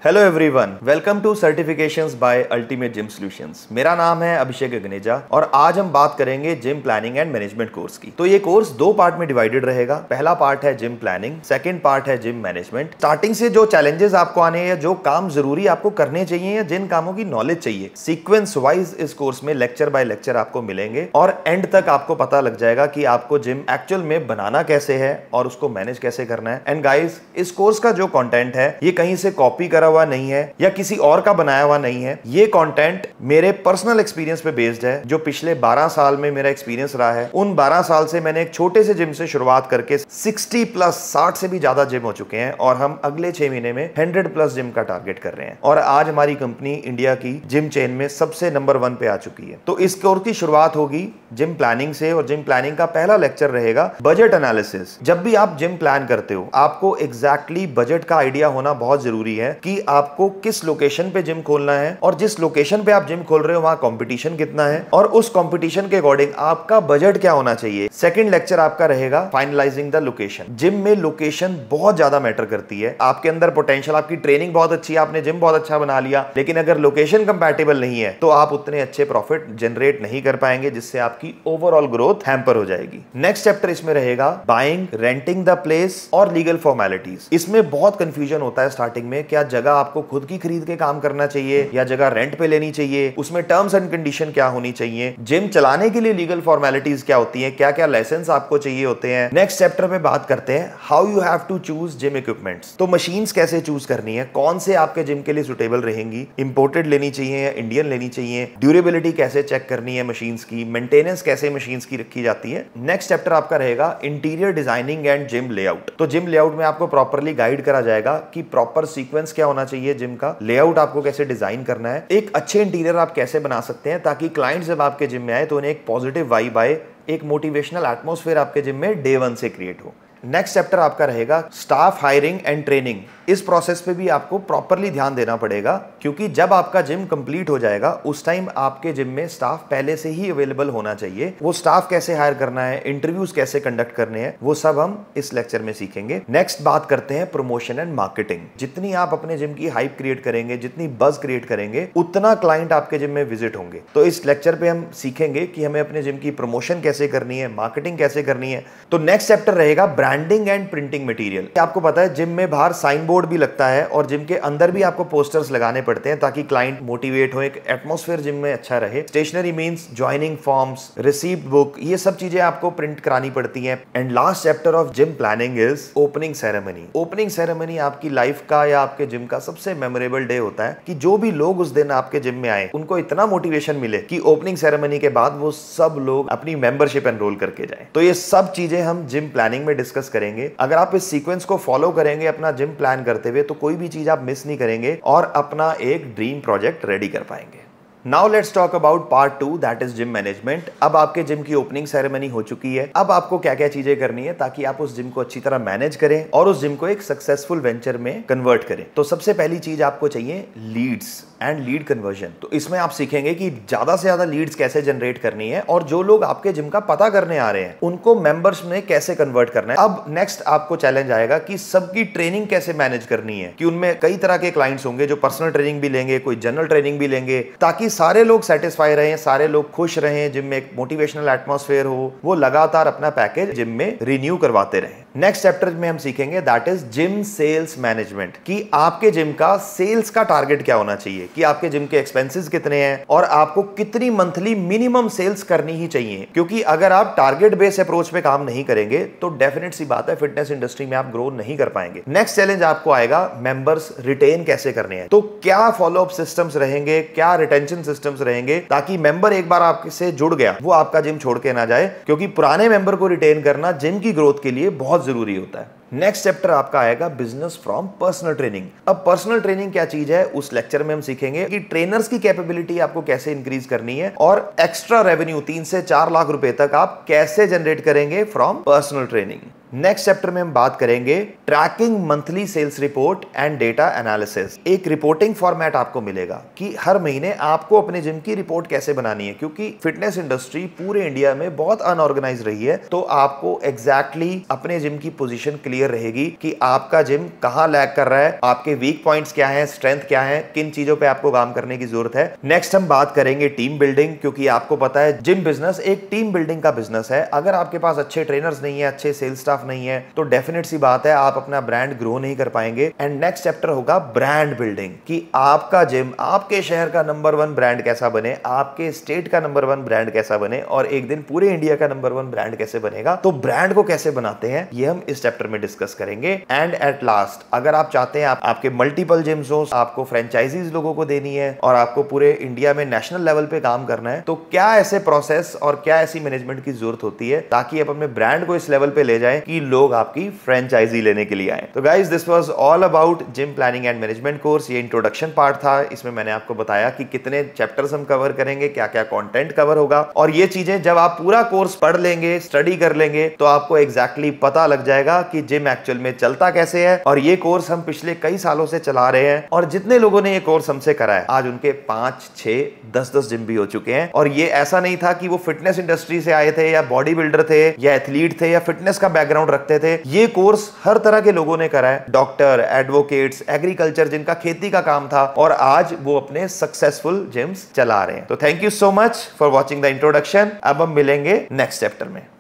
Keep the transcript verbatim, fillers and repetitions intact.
Hello everyone, welcome to certifications by ultimate gym solutions. मेरा नाम है अभिषेक अग्नेजा और आज हम बात करेंगे gym planning and management course की। तो ये कोर्स दो पार्ट में डिवाइडेड रहेगा। पहला पार्ट है जिम प्लानिंग, सेकंड पार्ट है जिम मैनेजमेंट। स्टार्टिंग से जो चैलेंजेस आपको आने हैं, जो काम जरूरी आपको करने चाहिए या जिन कामों की नॉलेज चाहिए, सीक्वेंस वाइज इस कोर्स में लेक्चर बाय लेक्चर आपको मिलेंगे और एंड तक आपको पता लग जाएगा कि आपको जिम एक्चुअल में बनाना कैसे है और उसको मैनेज कैसे करना है। एंड गाइस, इस कोर्स का जो कंटेंट है ये कहीं से कॉपी करा हुआ नहीं है या किसी और का बनाया हुआ नहीं है। ये कंटेंट मेरे पर्सनल एक्सपीरियंस पे बेस्ड है, जो पिछले बारह साल में मेरा एक्सपीरियंस रहा है। उन बारह साल से मैंने एक छोटे से जिम से शुरुआत करके साठ प्लस साठ से भी ज्यादा जिम हो चुके हैं और हम अगले छह महीने में सौ प्लस जिम का टारगेट कर रहे हैं और आज हमारी कंपनी इंडिया की जिम चेन में सबसे नंबर वन पे आ चुकी है। तो इस कोर्स की शुरुआत होगी जिम प्लानिंग से और जिम प्लानिंग का पहला लेक्चर रहेगा बजट एनालिसिस। जब भी आप जिम प्लान करते हो, आपको एग्जैक्टली बजट का आइडिया होना बहुत जरूरी है कि आपको किस लोकेशन पे जिम खोलना है और जिस लोकेशन पे आप जिम खोल रहे हो वहां कंपटीशन कितना है और उस कंपटीशन के अकॉर्डिंग आपका बजट क्या होना चाहिए। सेकंड लेक्चर आपका रहेगा फाइनलाइजिंग द लोकेशन। जिम में लोकेशन बहुत ज्यादा मैटर करती है। आपके अंदर पोटेंशियल, आपकी ट्रेनिंग बहुत अच्छी है, आपने जिम बहुत अच्छा बना लिया, लेकिन अगर लोकेशन कंपैटिबल नहीं है तो आप उतने अच्छे प्रॉफिट जनरेट नहीं कर पाएंगे, जिससे आपकी ओवरऑल ग्रोथ हैम्पर हो जाएगी। नेक्स्ट चैप्टर इसमें रहेगा बाइंग, रेंटिंग द प्लेस और लीगल फॉर्मेलिटीज। इसमें बहुत कंफ्यूजन होता है स्टार्टिंग में, क्या जगह आपको खुद की खरीद के काम करना चाहिए या जगह रेंट पे लेनी चाहिए, उसमें टर्म्स एंड कंडीशन क्या होनी चाहिए, जिम चलाने के लिए लीगल फॉर्मेलिटीज क्या होती हैं, क्या क्या लाइसेंस आपको चाहिए होते हैं। नेक्स्ट चैप्टर में बात करते हैं how you have to choose gym equipments. तो मशीन्स कैसे चूज करनी है, कौन से आपके जिम के लिए सुटेबल रहेंगी, इंपोर्टेड लेनी चाहिए या इंडियन लेनी चाहिए, ड्यूरेबिलिटी कैसे चेक करनी है मशीन्स की, मेंटेनेंस कैसे मशीन्स की रखी जाती है। नेक्स्ट चैप्टर आपका रहेगा interior designing and gym layout. तो जिम लेआउट में आपको प्रॉपर्ली गाइड करा जाएगा कि प्रॉपर सीक्वेंस क्या होना चाहिए, जिम का लेआउट आपको कैसे डिजाइन करना है, एक अच्छे इंटीरियर आप कैसे बना सकते हैं ताकि क्लाइंट्स जब आपके जिम में आए तो उन्हें एक पॉजिटिव वाइब आए, एक मोटिवेशनल एटमॉस्फेयर आपके जिम में डे वन से क्रिएट हो। नेक्स्ट चैप्टर आपका रहेगा स्टाफ हायरिंग एंड ट्रेनिंग। इस प्रोसेस पे भी आपको प्रॉपर्ली ध्यान देना पड़ेगा, क्योंकि जब आपका जिम कंप्लीट हो जाएगा उस टाइम आपके जिम में स्टाफ पहले से ही अवेलेबल होना चाहिए। वो स्टाफ कैसे हायर करना है, इंटरव्यूज कैसे कंडक्ट करने हैं, वो सब हम इस लेक्चर में सीखेंगे। नेक्स्ट बात करते हैं प्रमोशन एंड मार्केटिंग। जितनी आप अपने जिम की हाइप क्रिएट करेंगे, जितनी बज क्रिएट करेंगे, उतना क्लाइंट आपके जिम में विजिट होंगे। तो इस लेक्चर पे हम सीखेंगे कि हमें अपने जिम की प्रमोशन कैसे करनी है, मार्केटिंग कैसे करनी है। तो नेक्स्ट चैप्टर रहेगा ब्रांडिंग एंड प्रिंटिंग मटेरियल। आपको पता है जिम में बाहर साइन बोर्ड भी लगता है और जिम के अंदर भी आपको पोस्टर्स लगाने पड़ते हैं ताकि क्लाइंट मोटिवेट हो, एक एटमॉस्फेयर जिम में अच्छा रहे। Stationery means joining forms, receipt book, ये सब चीजें आपको प्रिंट करानी पड़ती हैं। And last chapter of gym planning is opening ceremony. Opening ceremony आपकी लाइफ का या आपके जिम का सबसे मेमोरेबल डे होता है कि जो भी लोग उस दिन आपके जिम में आए उनको इतना मोटिवेशन मिले कि ओपनिंग सेरेमनी के बाद वो सब लोग अपनी मेंबरशिप एनरोल करके जाए। तो ये सब चीजें हम जिम प्लानिंग में डिस्कस करेंगे। अगर आप इस सीक्वेंस को फॉलो करेंगे अपना जिम प्लान करते हुए, तो कोई भी चीज आप मिस नहीं करेंगे और अपना एक ड्रीम प्रोजेक्ट रेडी कर पाएंगे। Now let's talk about part two, that is gym management. अब आपके जिम की ओपनिंग सेरेमनी हो चुकी है। अब आपको क्या क्या चीजें करनी है ताकि आप उस जिम को अच्छी तरह मैनेज करें और उस जिम को एक सक्सेसफुल वेंचर में कन्वर्ट करें। तो सबसे पहली चीज आपको चाहिए लीड्स एंड लीड कन्वर्जन। तो इसमें आप सीखेंगे कि ज्यादा से ज्यादा लीड्स कैसे जनरेट करनी है और जो लोग आपके जिम का पता करने आ रहे हैं उनको मेंबर्स में कैसे कन्वर्ट करना है। अब नेक्स्ट आपको चैलेंज आएगा कि सबकी ट्रेनिंग कैसे मैनेज करनी है, कि उनमें कई तरह के क्लाइंट्स होंगे जो पर्सनल ट्रेनिंग भी लेंगे, कोई जनरल ट्रेनिंग भी लेंगे, ताकि सारे लोग सेटिस्फाई रहें, सारे लोग खुश रहें, जिम में एक मोटिवेशनल एटमॉस्फेयर हो, वो लगातार अपना पैकेज जिम में रिन्यू करवाते रहें। नेक्स्ट चैप्टर में हम सीखेंगे that is gym sales management, कि आपके जिम का सेल्स का टारगेट क्या होना चाहिए, कि आपके जिम के एक्सपेंसेस कितने हैं और आपको कितनी मंथली मिनिमम सेल्स करनी ही चाहिए। क्योंकि अगर आप टारगेट बेस्ड अप्रोच पे काम नहीं करेंगे तो डेफिनेट सी बात है फिटनेस इंडस्ट्री में आप ग्रो नहीं कर पाएंगे। नेक्स्ट चैलेंज आपको आएगा मेंबर्स रिटेन कैसे करने हैं। तो क्या फॉलोअप सिस्टम्स रहेंगे, क्या रिटेंशन सिस्टम्स रहेंगे ताकि मेंबर एक बार आपसे जुड़ गया वो आपका जिम छोड़ के ना जाए, क्योंकि पुराने मेंबर को रिटेन करना जिम की ग्रोथ के लिए बहुत जरूरी होता है। नेक्स्ट चैप्टर आपका आएगा बिजनेस फ्रॉम पर्सनल ट्रेनिंग। अब पर्सनल ट्रेनिंग क्या चीज है उस लेक्चर में हम सीखेंगे कि ट्रेनर्स की कैपेबिलिटी आपको कैसे इंक्रीज करनी है और एक्स्ट्रा रेवेन्यू तीन से चार लाख रुपए तक आप कैसे जनरेट करेंगे from personal training. Next chapter में हम बात करेंगे tracking monthly sales report and data analysis. एक रिपोर्टिंग फॉर्मेट आपको मिलेगा कि हर महीने आपको अपने जिम की रिपोर्ट कैसे बनानी है, क्योंकि फिटनेस इंडस्ट्री पूरे इंडिया में बहुत अनऑर्गेनाइज रही है। तो आपको एग्जैक्टली exactly अपने जिम की पोजीशन क्लियर रहेगी कि आपका जिम कहां लैग कर रहा है, आपके वीक पॉइंट्स क्या है, स्ट्रेंथ क्या है, किन चीजों पे आपको काम करने की जरूरत है। नेक्स्ट हम बात करेंगे टीम बिल्डिंग, क्योंकि आपको पता है जिम बिजनेस एक टीम बिल्डिंग का बिजनेस है। अगर आपके पास अच्छे ट्रेनर्स नहीं है, अच्छे सेल्स स्टाफ नहीं है, तो डेफिनेट सी बात है आप अपना ब्रांड ग्रो नहीं कर पाएंगे। एंड नेक्स्ट चैप्टर होगा ब्रांड बिल्डिंग, कि आपका जिम आपके शहर का नंबर वन ब्रांड कैसा बने, आपके स्टेट का नंबर वन ब्रांड कैसा बने, और एक दिन पूरे इंडिया का नंबर वन ब्रांड कैसे बनेगा। तो ब्रांड को कैसे बनाते हैं ये हम इस चैप्टर में डिस्कस करेंगे। एंड एट लास्ट, अगर आप चाहते हैं आप, आपके मल्टीपल जिम्स हो, आपको फ्रेंचाइजीज लोगों को देनी है और आपको पूरे इंडिया में नेशनल लेवल पे काम करना है, तो क्या ऐसे प्रोसेस और क्या ऐसी मैनेजमेंट की जरूरत होती है ताकि आप अपने ब्रांड को इस लेवल पे ले जाएं कि लोग आपकी फ्रेंचाइजी लेने के लिए आए। तो guys, this was all about gym planning and management course. ये इंट्रोडक्शन पार्ट था। इसमें मैंने आपको बताया कि कितने चैप्टर्स हम कवर करेंगे, क्या क्या कंटेंट कवर होगा, और ये चीजें जब आप पूरा कोर्स पढ़ लेंगे, स्टडी कर लेंगे, तो आपको एग्जैक्टली exactly पता लग जाएगा कि जिम एक्चुअल में चलता कैसे है। और ये कोर्स हम पिछले कई सालों से चला रहे हैं, और जितने लोगों ने ये कोर्स हमसे करा है आज उनके पांच छह दस दस जिम भी हो चुके हैं। और ये ऐसा नहीं था कि वो फिटनेस इंडस्ट्री से आए थे या बॉडी बिल्डर थे या एथलीट थे या फिटनेस का बैकग्राउंड रखते थे। ये कोर्स हर तरह के लोगों ने करा है, डॉक्टर, एडवोकेट्स, एग्रीकल्चर, जिनका खेती का काम था, और आज वो अपने सक्सेसफुल जिम्स चला रहे हैं। तो thank you so much for watching the introduction. अब हम मिलेंगे नेक्स्ट चैप्टर में।